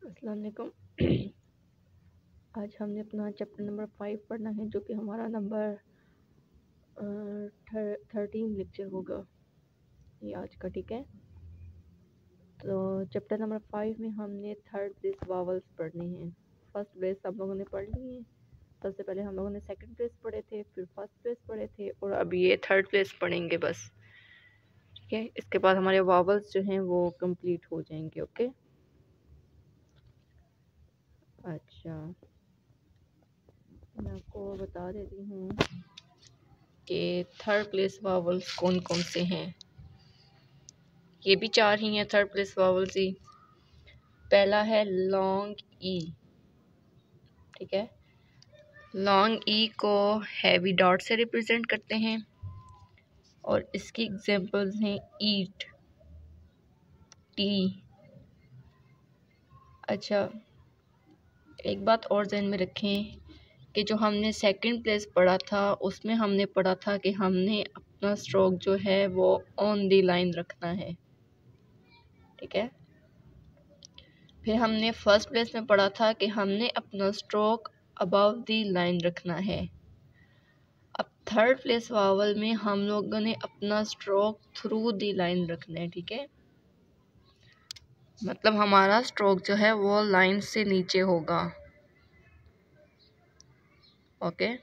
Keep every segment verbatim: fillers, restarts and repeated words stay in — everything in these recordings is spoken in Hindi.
अस्सलाम वालेकुम। आज हमने अपना चैप्टर नंबर फाइव पढ़ना है, जो कि हमारा नंबर थर्टीन लेक्चर होगा ये आज का। ठीक है, तो चैप्टर नंबर फाइव में हमने थर्ड प्लेस वावल्स पढ़ने हैं। फर्स्ट प्लेस हम लोगों ने पढ़ ली है। सबसे पहले हम लोगों ने सेकंड प्लेस पढ़े थे, फिर फर्स्ट प्लेस पढ़े थे, और अब ये थर्ड प्लेस पढ़ेंगे बस। ठीक है, इसके बाद हमारे वावल्स जो हैं वो कंप्लीट हो जाएंगे। ओके, अच्छा, मैं आपको बता देती हूँ कि थर्ड प्लेस वावल्स कौन कौन से हैं। ये भी चार ही हैं थर्ड प्लेस वावल्स ही। पहला है लॉन्ग ई। ठीक है, लॉन्ग ई को हैवी डॉट से रिप्रेजेंट करते हैं और इसकी एग्जांपल्स हैं ईट, टी। अच्छा, एक बात और ध्यान में रखें कि जो हमने सेकंड प्लेस पढ़ा था उसमें हमने पढ़ा था कि हमने अपना स्ट्रोक जो है वो ऑन द लाइन रखना है। ठीक है, फिर हमने फर्स्ट प्लेस में पढ़ा था कि हमने अपना स्ट्रोक अबव द लाइन रखना है। अब थर्ड प्लेस वावल में हम लोगों ने अपना स्ट्रोक थ्रू द लाइन रखना है। ठीक है, मतलब हमारा स्ट्रोक जो है वो लाइन से नीचे होगा। Okay,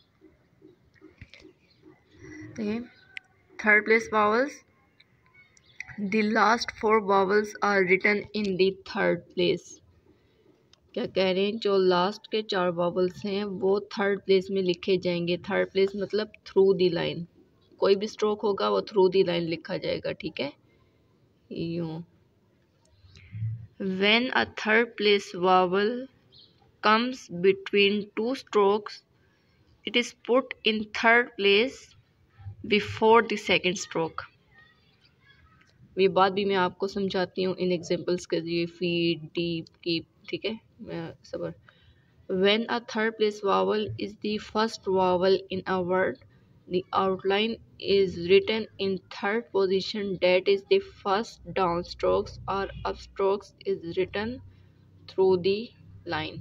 third place vowels, the last four vowels are written in the third place. क्या कह रहे हैं, जो लास्ट के चार वावल्स हैं वो थर्ड प्लेस में लिखे जाएंगे। थर्ड प्लेस मतलब थ्रू दी लाइन, कोई भी स्ट्रोक होगा वो थ्रू दी लाइन लिखा जाएगा। ठीक है, यूं। When a third place vowel comes between two strokes it is put in third place before the second stroke. ये बात भी मैं आपको समझाती हूँ इन एग्जांपल्स के लिए, फीड, डीप, कीप। ठीक है, मैं सबर। When a third place vowel is the first vowel in a word, the outline is written in third position, that is the first downstrokes or upstrokes is written through the line.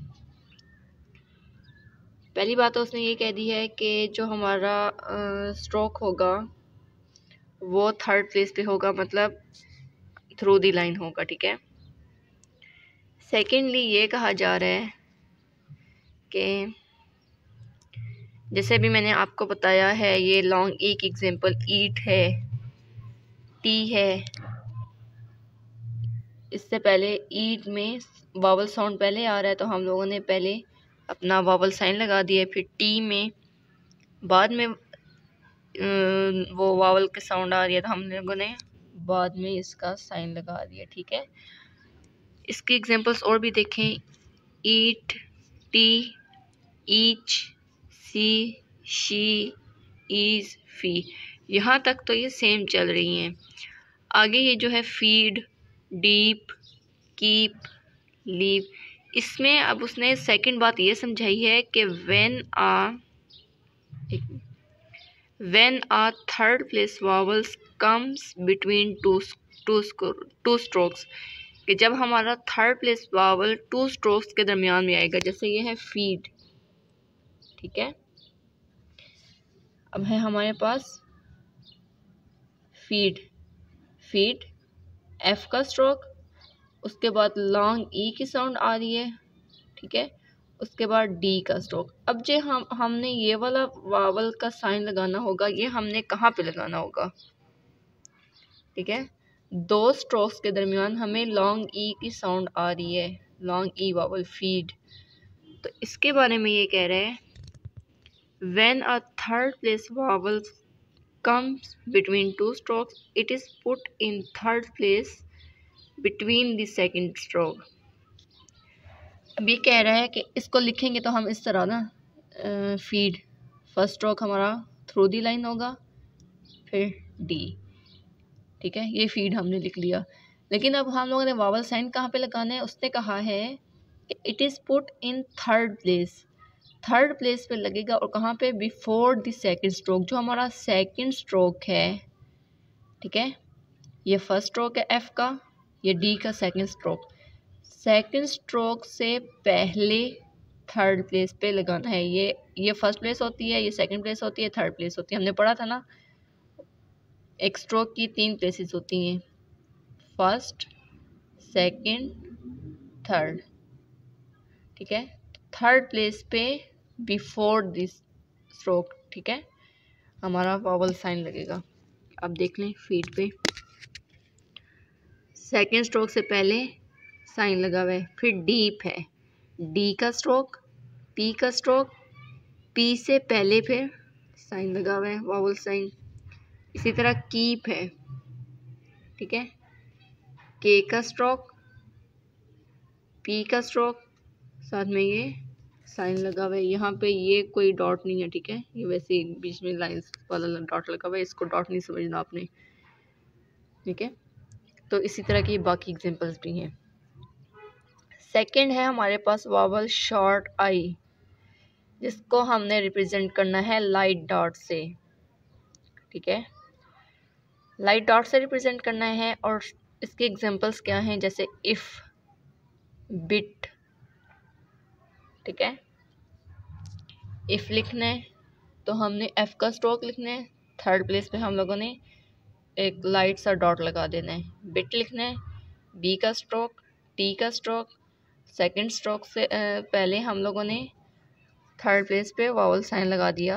पहली बात तो उसने ये कह दी है कि जो हमारा स्ट्रोक uh, होगा वो थर्ड प्लेस पे होगा, मतलब थ्रू दी लाइन होगा। ठीक है, सेकेंडली ये कहा जा रहा है कि जैसे भी मैंने आपको बताया है, ये लॉन्ग ई की एग्जांपल ईट है, टी है। इससे पहले ईट में वावल साउंड पहले आ रहा है तो हम लोगों ने पहले अपना वावल साइन लगा दिया। फिर टी में बाद में वो वावल के साउंड आ रही है तो हम लोगों ने बाद में इसका साइन लगा दिया। ठीक है, इसकी एग्जांपल्स और भी देखें, eat, tea, each, sea, she, ease, fee. यहाँ तक तो ये सेम चल रही हैं। आगे ये जो है फीड, डीप, कीप, लीव, इसमें अब उसने सेकंड बात ये समझाई है कि when a when a third place vowels comes between two two two strokes, कि जब हमारा third place vowel two strokes के दरमियान में आएगा। जैसे ये है फीड। ठीक है, अब है हमारे पास फीड, फीड एफ का स्ट्रोक, उसके बाद लॉन्ग ई की साउंड आ रही है। ठीक है, उसके बाद डी का स्ट्रोक। अब जो हम हमने ये वाला वावल का साइन लगाना होगा, ये हमने कहाँ पे लगाना होगा। ठीक है, दो स्ट्रोक्स के दरमियान हमें लॉन्ग ई की साउंड आ रही है, लॉन्ग ई वावल, फीड। तो इसके बारे में ये कह रहे हैं, when a third place vowel comes between two strokes it is put in third place between the second stroke। अब ये कह रहा है कि इसको लिखेंगे तो हम इस तरह ना, फीड फर्स्ट स्ट्रोक हमारा थ्रू दी लाइन होगा, फिर डी। ठीक है, ये फीड हमने लिख लिया। लेकिन अब हम लोगों ने वावल साइन कहाँ पे लगाना है, उसने कहा है कि it is put in third place. Third place पे लगेगा और कहाँ पे, बिफोर द सेकंड स्ट्रोक, जो हमारा सेकंड स्ट्रोक है। ठीक है, ये फर्स्ट स्ट्रोक है एफ का, ये डी का सेकंड स्ट्रोक। सेकंड स्ट्रोक से पहले थर्ड प्लेस पे लगाना है। ये ये फर्स्ट प्लेस होती है, ये सेकंड प्लेस होती है, थर्ड प्लेस होती है। हमने पढ़ा था ना, एक स्ट्रोक की तीन प्लेसेस होती हैं, फर्स्ट, सेकंड, थर्ड। ठीक है, थर्ड प्लेस पे बिफोर दिस स्ट्रोक, ठीक है, हमारा वावल साइन लगेगा। अब देख लें फीट पे, सेकंड स्ट्रोक से पहले साइन लगा हुआ है, फिर डीप है, डी का स्ट्रोक, पी का स्ट्रोक, पी से पहले फिर साइन लगा हुआ है, वावल साइन। इसी तरह कीप है, ठीक है, के का स्ट्रोक, पी का स्ट्रोक, साथ में ये साइन लगा हुआ है। यहाँ पे ये कोई डॉट नहीं है, ठीक है, ये वैसे ही बीच में लाइंस वाला डॉट लगा हुआ है, इसको डॉट नहीं समझना आपने, ठीक है। तो इसी तरह की बाकी एग्जांपल्स भी हैं। सेकंड है हमारे पास वावल शॉर्ट आई, जिसको हमने रिप्रेजेंट करना है लाइट डॉट से, ठीक है, लाइट डॉट से रिप्रेजेंट करना है। और इसके एग्जांपल्स क्या हैं, जैसे इफ, बिट, ठीक है। इफ लिखना है तो हमने एफ का स्ट्रोक लिखना है, थर्ड प्लेस पे हम लोगों ने एक लाइट सा डॉट लगा देना है। बिट लिखना है, बी का स्ट्रोक, टी का स्ट्रोक, सेकंड स्ट्रोक से पहले हम लोगों ने थर्ड प्लेस पे वावल साइन लगा दिया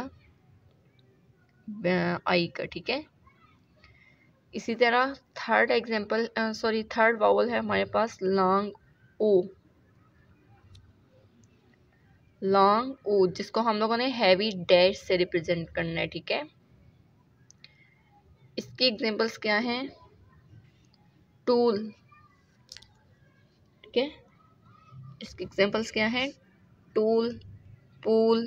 आई का, ठीक है। इसी तरह थर्ड एग्जांपल सॉरी थर्ड वावल है हमारे पास लॉन्ग ओ, लॉन्ग ओ, जिसको हम लोगों ने हैवी डैश से रिप्रेजेंट करना है, ठीक है। इसके एग्जांपल्स क्या हैं, टूल, ठीक है, इसके एग्जांपल्स क्या हैं, टूल, पूल।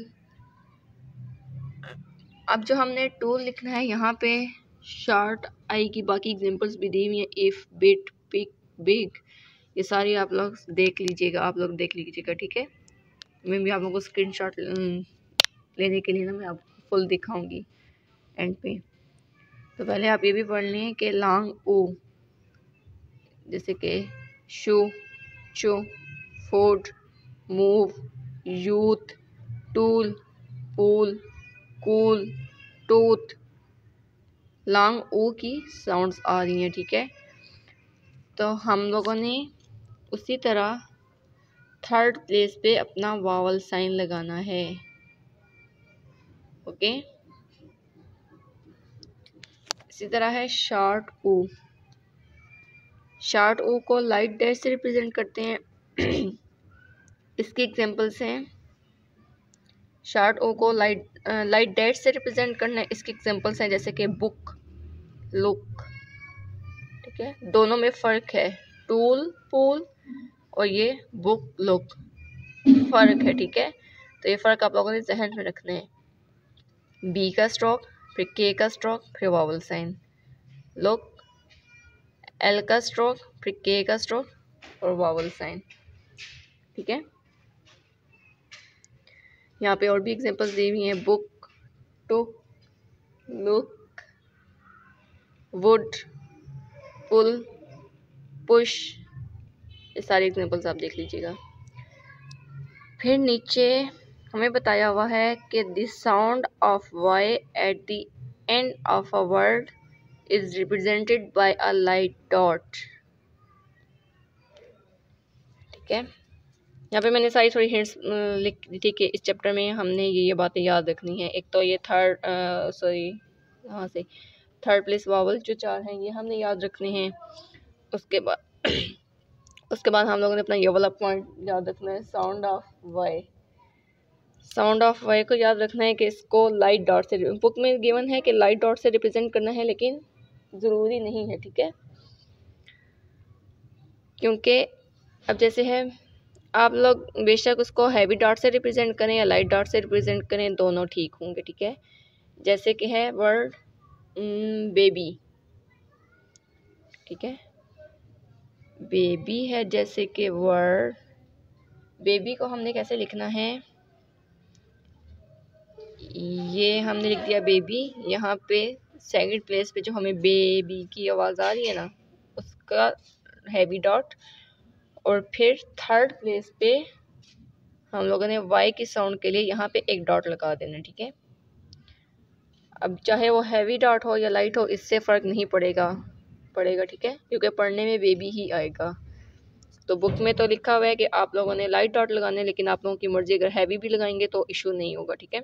अब जो हमने टूल लिखना है, यहाँ पे शॉर्ट आई की बाकी एग्जांपल्स भी दी हुई हैं, इफ, बिट, पिक, बिग, ये सारी आप लोग देख लीजिएगा, आप लोग देख लीजिएगा, ठीक है। मैं भी आप लोगों को स्क्रीनशॉट लेने के लिए ना मैं आपको फुल दिखाऊंगी एंड पे। तो पहले आप ये भी पढ़ लें कि लॉन्ग ओ, जैसे कि shoe, chew, food, move, youth, tool, pool, cool, tooth, long o की साउंड्स आ रही हैं, ठीक है। तो हम लोगों ने उसी तरह थर्ड प्लेस पे अपना वावल साइन लगाना है, ओके। इसी तरह है शॉर्ट ओ, शॉर्ट ओ को लाइट डैश से रिप्रेजेंट करते हैं। इसके एग्जांपल्स हैं, शॉर्ट ओ को लाइट लाइट डैश से रिप्रेजेंट करना है, इसके एग्जांपल्स हैं जैसे कि बुक, लुक, ठीक है, दोनों में फ़र्क है, टूल, पूल और ये बुक, लुक, फ़र्क है, ठीक है। तो ये फ़र्क आप लोगों ने जहन में रखना है। बी का स्ट्रोक, फिर के का स्ट्रोक, फिर वावल साइन, लुक, एल का स्ट्रोक, फिर के का स्ट्रोक और वावल साइन, ठीक है। यहाँ पे और भी एग्जांपल्स दी हुई हैं, book, took, look, wood, pull, push, ये सारे एग्जांपल्स आप देख लीजिएगा। फिर नीचे हमें बताया हुआ है कि the sound of Y at the end of a word is represented by a light dot, ठीक है। यहाँ पे मैंने सारी थोड़ी हिंट्स लिख दी थी कि इस चैप्टर में हमने ये ये बातें याद रखनी है। एक तो ये थर्ड सॉरी यहाँ से थर्ड प्लेस वावल जो चार हैं ये हमने याद रखने हैं। उसके बाद उसके बाद हम लोगों ने अपना ये वाला पॉइंट याद रखना है, sound of Y, sound of Y को याद रखना है कि इसको लाइट डॉट से, बुक में गिवन है कि लाइट डॉट से रिप्रेजेंट करना है, लेकिन ज़रूरी नहीं है, ठीक है। क्योंकि अब जैसे है आप लोग बेशक उसको हैवी डॉट से रिप्रेजेंट करें या लाइट डॉट से रिप्रेजेंट करें, दोनों ठीक होंगे, ठीक है। जैसे कि है वर्ड बेबी, ठीक है, बेबी है, जैसे कि वर्ड बेबी को हमने कैसे लिखना है, ये हमने लिख दिया बेबी, यहाँ पे सेकंड प्लेस पे जो हमें बेबी की आवाज़ आ रही है ना, उसका हैवी डॉट और फिर थर्ड प्लेस पे हम लोगों ने वाई की साउंड के लिए यहाँ पे एक डॉट लगा देना, ठीक है। अब चाहे वो हैवी डॉट हो या लाइट हो, इससे फ़र्क नहीं पड़ेगा पड़ेगा ठीक है, क्योंकि पढ़ने में बेबी ही आएगा। तो बुक में तो लिखा हुआ है कि आप लोगों ने लाइट डॉट लगाने, लेकिन आप लोगों की मर्जी, अगर हैवी भी लगाएंगे तो इशू नहीं होगा, ठीक है।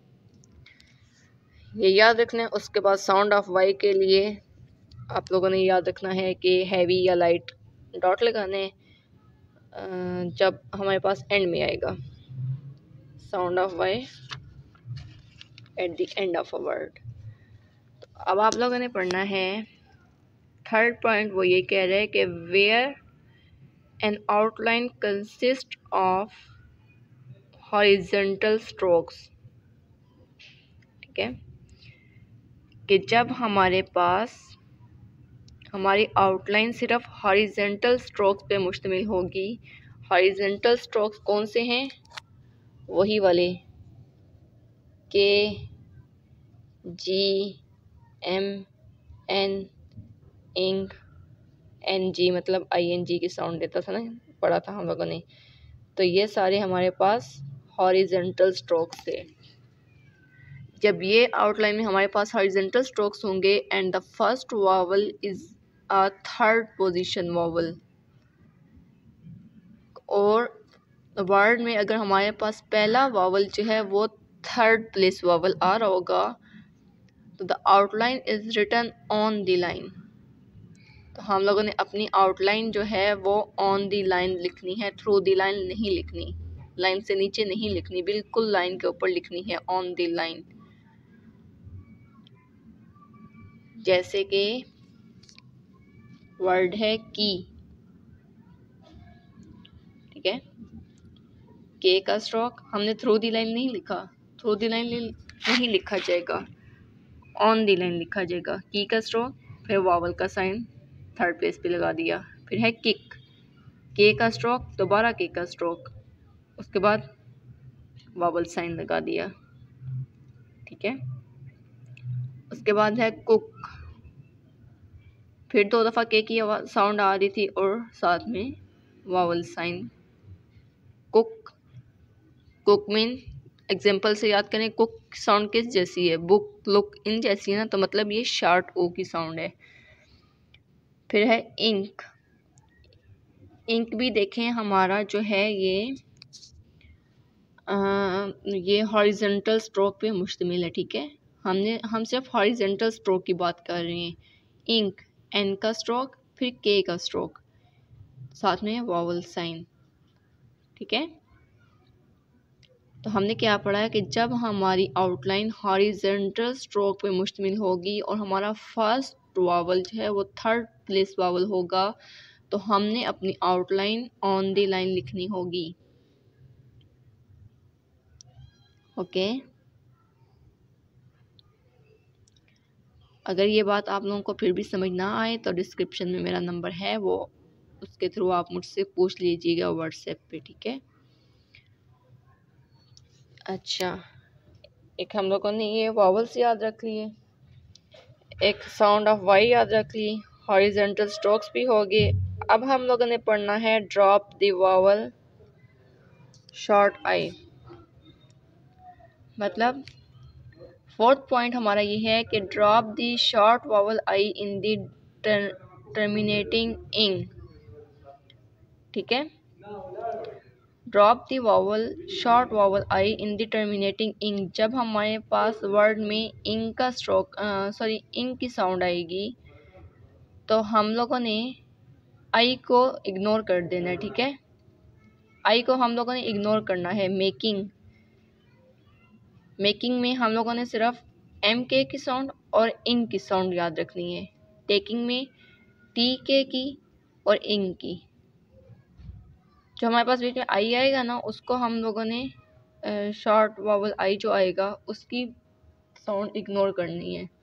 ये याद रखना है। उसके बाद साउंड ऑफ वाई के लिए आप लोगों ने याद रखना है कि हैवी या लाइट डॉट लगाने जब हमारे पास एंड में आएगा। Sound of Y at the end of a word. तो अब आप लोगों ने पढ़ना है थर्ड पॉइंट। वो ये कह रहे हैं कि where an outline consist of horizontal strokes, ठीक है, कि जब हमारे पास हमारी आउटलाइन सिर्फ हॉरिजॉन्टल स्ट्रोक्स पे मुश्तमिल होगी। हॉरिजॉन्टल स्ट्रोक्स कौन से हैं? वही वाले K, G, M, N, ing, N G, मतलब आई एन जी की साउंड देता था ना, पढ़ा था हम लोगों ने। तो ये सारे हमारे पास हॉरिजॉन्टल स्ट्रोक्स थे। जब ये आउटलाइन में हमारे पास हॉरिजॉन्टल स्ट्रोक्स होंगे and the first vowel is a third position vowel, और वर्ड में अगर हमारे पास पहला वावल जो है वो थर्ड प्लेस वावल आ रहा होगा, तो the outline is written on the line. तो हम लोगों ने अपनी आउटलाइन जो है वो ऑन द लाइन लिखनी है, थ्रू द लाइन नहीं लिखनी, लाइन से नीचे नहीं लिखनी, बिल्कुल लाइन के ऊपर लिखनी है, ऑन द लाइन। जैसे कि वर्ड है की, ठीक है, के का स्ट्रोक हमने थ्रू दी लाइन नहीं लिखा, थ्रू दी लाइन नहीं लिखा जाएगा, ऑन दी लाइन लिखा जाएगा। की का स्ट्रोक, फिर वावल का साइन थर्ड प्लेस पे लगा दिया। फिर है किक, के का स्ट्रोक, दोबारा के का स्ट्रोक, उसके बाद वावल साइन लगा दिया, ठीक है। उसके बाद है कुक, फिर दो दफ़ा के की साउंड आ रही थी और साथ में vowel sign, cook. Cook mean example से याद करें, कुक साउंड किस जैसी है? बुक, लुक, इन जैसी है ना, तो मतलब ये शार्ट ओ की साउंड है। फिर है इंक, इंक भी देखें हमारा जो है ये आ, ये हॉरिजॉन्टल स्ट्रोक पे मुश्तमिल है, ठीक है। हमने हम सिर्फ हॉरिजॉन्टल स्ट्रोक की बात कर रहे हैं। इंक, एन का स्ट्रोक, फिर के का स्ट्रोक, साथ में वावल साइन, ठीक है। तो हमने क्या पढ़ा है कि जब हमारी आउटलाइन हॉरिजॉन्टल स्ट्रोक पे मुश्तमिल होगी और हमारा फर्स्ट वावल जो है वो थर्ड प्लेस वावल होगा, तो हमने अपनी आउटलाइन ऑन द लाइन लिखनी होगी, ओके। अगर ये बात आप लोगों को फिर भी समझ ना आए तो डिस्क्रिप्शन में मेरा नंबर है, वो उसके थ्रू आप मुझसे पूछ लीजिएगा व्हाट्सएप पे, ठीक है। अच्छा, एक हम लोगों ने ये वावल्स याद रख लिए, एक साउंड ऑफ वाई याद रख ली, हॉरिजॉन्टल स्ट्रोक्स भी हो गए। अब हम लोगों ने पढ़ना है drop the vowel short I. मतलब फोर्थ पॉइंट हमारा ये है कि drop the short vowel I in the terminating ing, ठीक है। Drop the vowel short vowel I in the terminating ing, जब हमारे पास वर्ड में इंग का स्ट्रोक सॉरी इंग की साउंड आएगी तो हम लोगों ने आई को इग्नोर कर देना है, ठीक है। आई को हम लोगों ने इग्नोर करना है। मेकिंग, मेकिंग में हम लोगों ने सिर्फ एम के की साउंड और इंग की साउंड याद रखनी है। टेकिंग में टी के की और इंग की। जो हमारे पास बीच में आई आएगा ना, उसको हम लोगों ने शॉर्ट वावल आई जो आएगा उसकी साउंड इग्नोर करनी है।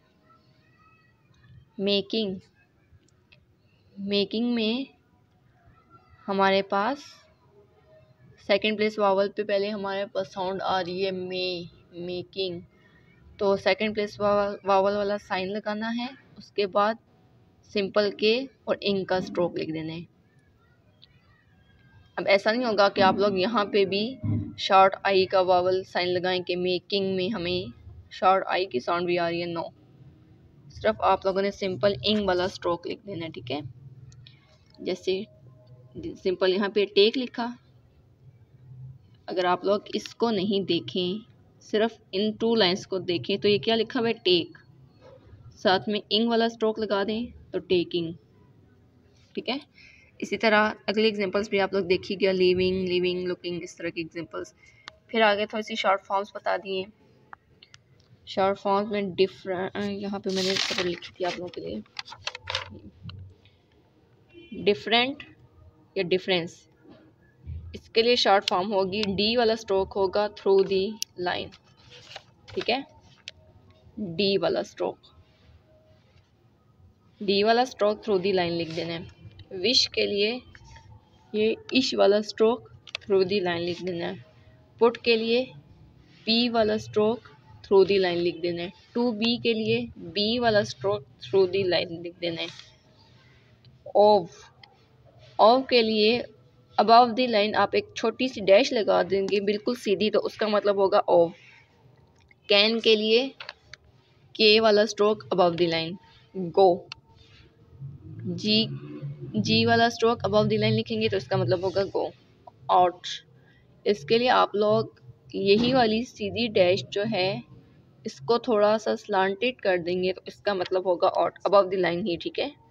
मेकिंग, मेकिंग में हमारे पास सेकंड प्लेस वावल पे पहले हमारे पास साउंड आ रही है मे, मेकिंग, तो सेकंड प्लेस वावल वावल वाला साइन लगाना है, उसके बाद सिंपल के और इंग का स्ट्रोक लिख देना है। अब ऐसा नहीं होगा कि आप लोग यहाँ पे भी शॉर्ट आई का वावल साइन लगाएं कि मेकिंग में हमें शॉर्ट आई की साउंड भी आ रही है। नो, सिर्फ आप लोगों ने सिंपल इंग वाला स्ट्रोक लिख देना है, ठीक है। जैसे सिंपल यहाँ पे टेक लिखा, अगर आप लोग इसको नहीं देखें, सिर्फ इन टू लाइंस को देखें, तो ये क्या लिखा हुआ है, टेक, साथ में इंग वाला स्ट्रोक लगा दें तो टेकिंग, ठीक है। इसी तरह अगले एग्जांपल्स भी आप लोग देखिएगा, लिविंग, लिविंग, लुकिंग, इस तरह के एग्जांपल्स। फिर आगे थोड़ी सी शॉर्ट फॉर्म्स बता दिए। शॉर्ट फॉर्म्स में डिफरेंट, यहाँ पे मैंने खबर लिखी थी आप लोगों के लिए, डिफरेंट या डिफरेंस, इसके लिए शॉर्ट फॉर्म होगी डी वाला स्ट्रोक होगा थ्रू दी लाइन, ठीक है। डी वाला स्ट्रोक, डी वाला स्ट्रोक थ्रू दी लाइन लिख देना है। विश के लिए ये इश वाला स्ट्रोक थ्रू दी लाइन लिख देना है। पुट के लिए पी वाला स्ट्रोक थ्रू दी लाइन लिख देना है। टू बी के लिए बी वाला स्ट्रोक थ्रू दी लाइन लिख देना है। ओव, ओव के लिए अबव दी लाइन आप एक छोटी सी डैश लगा देंगे बिल्कुल सीधी, तो उसका मतलब होगा ओव। कैन के लिए के वाला stroke above the line, go. G G वाला स्ट्रोक अबव दी लाइन लिखेंगे तो इसका मतलब होगा गो। आउट, इसके लिए आप लोग यही वाली सीधी डैश जो है इसको थोड़ा सा स्लांटेड कर देंगे तो इसका मतलब होगा आउट, अबव द लाइन ही, ठीक है।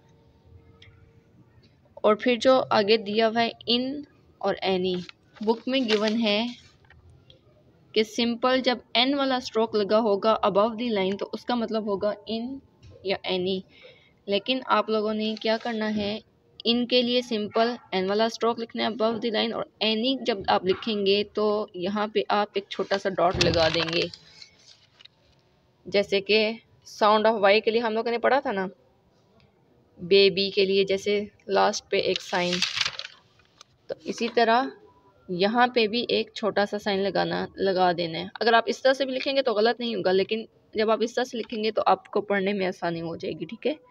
और फिर जो आगे दिया हुआ है इन और एनी, बुक में गिवन है कि सिंपल जब एन वाला स्ट्रोक लगा होगा अबव द लाइन तो उसका मतलब होगा इन या एनी, लेकिन आप लोगों ने क्या करना है, इन के लिए सिंपल एन वाला स्ट्रोक लिखना है अबव द लाइन, और एनी जब आप लिखेंगे तो यहाँ पे आप एक छोटा सा डॉट लगा देंगे। जैसे कि साउंड ऑफ वाई के लिए हम लोगों ने पढ़ा था ना, बेबी के लिए जैसे लास्ट पे एक साइन, तो इसी तरह यहाँ पे भी एक छोटा सा साइन लगाना लगा देना है। अगर आप इस तरह से भी लिखेंगे तो गलत नहीं होगा, लेकिन जब आप इस तरह से लिखेंगे तो आपको पढ़ने में आसानी हो जाएगी, ठीक है।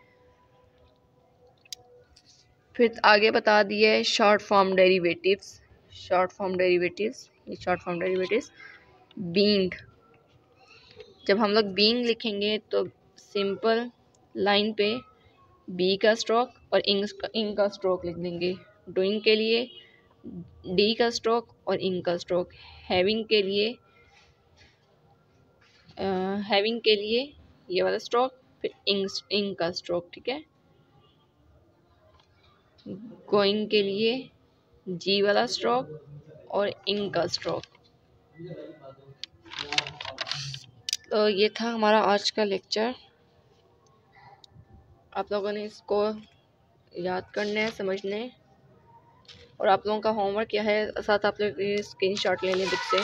फिर आगे बता दिए short form derivatives. Short form derivatives, ये शॉर्ट फॉर्म डेरिवेटिव्स बीइंग, जब हम लोग बीइंग लिखेंगे तो सिंपल लाइन पे बी का स्ट्रोक और इंग इंग का स्ट्रोक लिख देंगे। डूइंग के लिए डी का स्ट्रोक और इंग का स्ट्रोक। हैविंग के लिए हैविंग uh, के लिए ये वाला स्ट्रोक, फिर इंग इंग का स्ट्रोक, ठीक है। गोइंग के लिए जी वाला स्ट्रोक और इंग का स्ट्रोक। तो ये था हमारा आज का लेक्चर। आप लोगों ने इसको याद करना है, समझने, और आप लोगों का होमवर्क क्या है, साथ आप लोग स्क्रीन शॉट ले लें बुक से।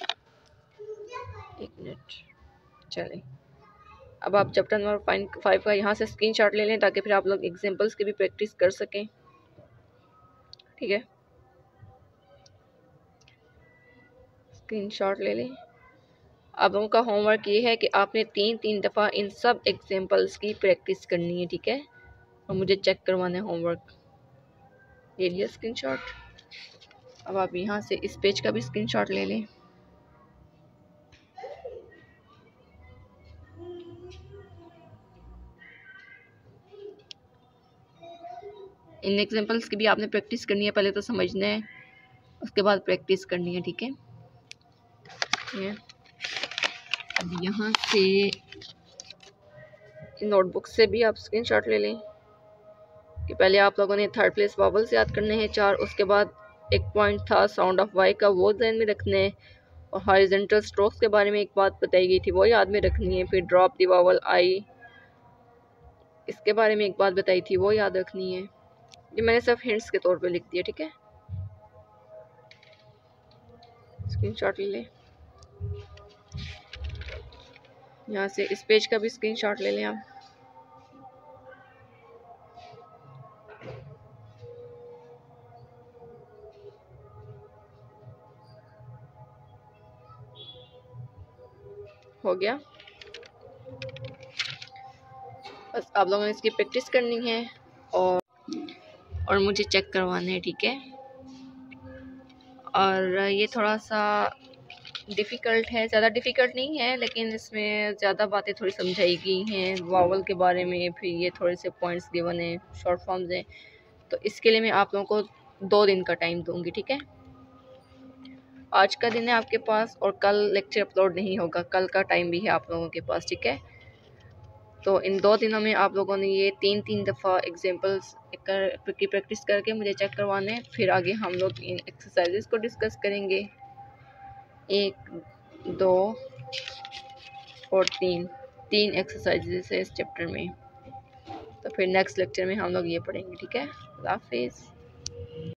एक मिनट, चलें। अब आप चैप्टर नंबर फाइव का यहाँ से स्क्रीन शॉट ले लें ताकि फिर आप लोग एग्जाम्पल्स की भी प्रैक्टिस कर सकें, ठीक है। स्क्रीन शॉट ले लें। आप लोगों का होमवर्क ये है कि आपने तीन तीन दफ़ा इन सब एग्जाम्पल्स की प्रैक्टिस करनी है, ठीक है, और मुझे चेक करवाना है होमवर्क। ले लिया स्क्रीनशॉट। अब आप यहाँ से इस पेज का भी स्क्रीनशॉट ले लें। इन एग्जाम्पल्स की भी आपने प्रैक्टिस करनी है, पहले तो समझना है उसके बाद प्रैक्टिस करनी है, ठीक है। अब यहाँ से नोटबुक से भी आप स्क्रीनशॉट ले लें कि पहले आप लोगों ने थर्ड प्लेस वॉवल्स याद करने हैं चार, उसके बाद एक पॉइंट था साउंड ऑफ वाई का, वो ध्यान में रखना है, और हॉरिजॉन्टल स्ट्रोक्स के बारे में एक बात बताई गई थी वो याद में रखनी है। फिर ड्रॉप द वॉवल आई, इसके बारे में एक बात बताई थी वो याद रखनी है। ये मैंने सिर्फ हिंट्स के तौर पे लिख दिया, ठीक है। स्क्रीनशॉट ले लें। यहाँ से इस पेज का भी स्क्रीनशॉट ले लें आप। हो गया, बस आप लोगों ने इसकी प्रैक्टिस करनी है और और मुझे चेक करवाना है, ठीक है। और ये थोड़ा सा डिफ़िकल्ट है, ज़्यादा डिफ़िकल्ट नहीं है, लेकिन इसमें ज़्यादा बातें थोड़ी समझाई गई हैं वावल के बारे में, फिर ये थोड़े से पॉइंट्स गिवन हैं, शॉर्ट फॉर्म्स हैं। तो इसके लिए मैं आप लोगों को दो दिन का टाइम दूंगी, ठीक है। आज का दिन है आपके पास और कल लेक्चर अपलोड नहीं होगा, कल का टाइम भी है आप लोगों के पास, ठीक है। तो इन दो दिनों में आप लोगों ने ये तीन तीन दफ़ा एग्जाम्पल्स कर की प्रैक्टिस करके मुझे चेक करवाना है। फिर आगे हम लोग इन एक्सरसाइजेस को डिस्कस करेंगे, एक, दो और तीन तीन एक्सरसाइजेस है इस चैप्टर में। तो फिर नेक्स्ट लेक्चर में हम लोग ये पढ़ेंगे, ठीक है। अल्लाह हाफिज़।